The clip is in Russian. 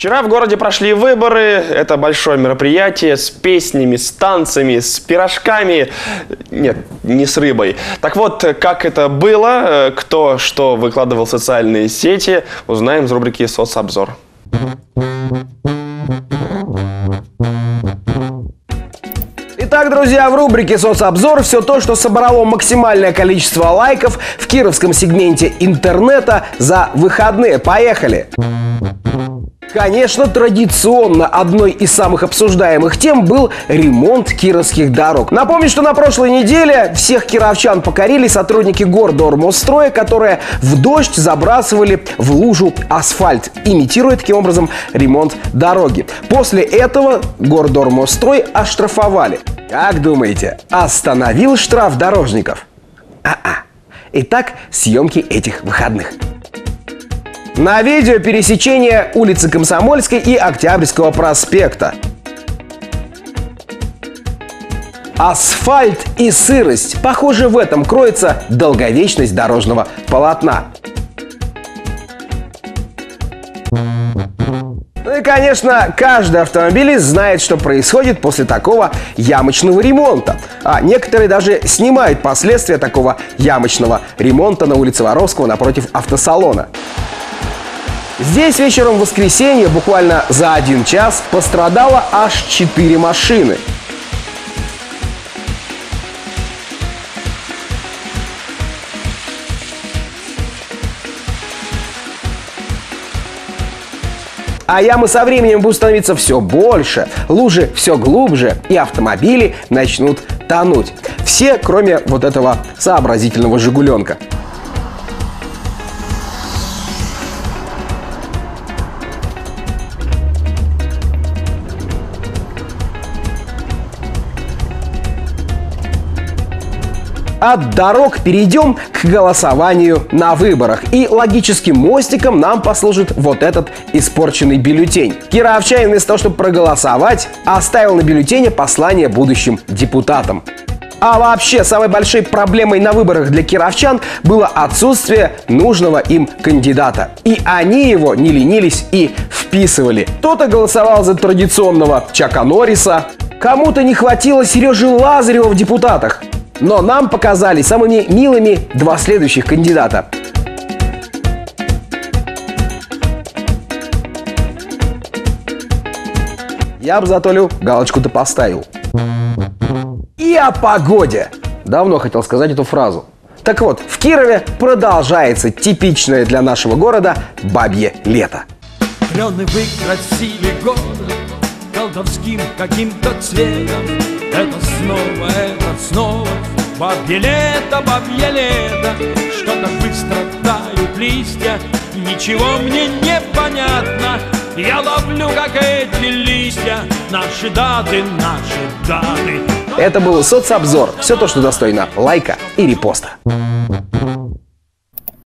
Вчера в городе прошли выборы. Это большое мероприятие с песнями, с танцами, с пирожками. Нет, не с рыбой. Так вот, как это было, кто что выкладывал в социальные сети, узнаем из рубрики «Соцобзор». Итак, друзья, в рубрике «Соцобзор» все то, что собрало максимальное количество лайков в кировском сегменте интернета за выходные. Поехали! Конечно, традиционно одной из самых обсуждаемых тем был ремонт кировских дорог. Напомню, что на прошлой неделе всех кировчан покорили сотрудники Гордормостстроя, которые в дождь забрасывали в лужу асфальт, имитируя таким образом ремонт дороги. После этого Гордормостстрой оштрафовали. Как думаете, остановил штраф дорожников? Итак, съемки этих выходных. На видео пересечение улицы Комсомольской и Октябрьского проспекта. Асфальт и сырость. Похоже, в этом кроется долговечность дорожного полотна. Ну и, конечно, каждый автомобилист знает, что происходит после такого ямочного ремонта. А некоторые даже снимают последствия такого ямочного ремонта на улице Воровского напротив автосалона. Здесь вечером в воскресенье буквально за 1 час пострадало аж 4 машины. А ямы со временем будут становиться все больше, лужи все глубже, и автомобили начнут тонуть. Все, кроме вот этого сообразительного «Жигуленка». От дорог перейдем к голосованию на выборах. И логическим мостиком нам послужит вот этот испорченный бюллетень. Кировчанин вместо того, чтобы проголосовать, оставил на бюллетене послание будущим депутатам. А вообще, самой большой проблемой на выборах для кировчан было отсутствие нужного им кандидата. И они его не ленились и вписывали. Кто-то голосовал за традиционного Чака Норриса, кому-то не хватило Сережи Лазарева в депутатах. Но нам показали самыми милыми 2 следующих кандидата. Я бы за Толю галочку-то поставил. И о погоде. Давно хотел сказать эту фразу. Так вот, в Кирове продолжается типичное для нашего города бабье лето. Клены выкрасили город колдовским каким-то цветом. Это снова бабье лето, что-то быстро тают листья, ничего мне не понятно. Я ловлю, как эти листья, наши даты. Это был соцобзор. Все то, что достойно лайка и репоста.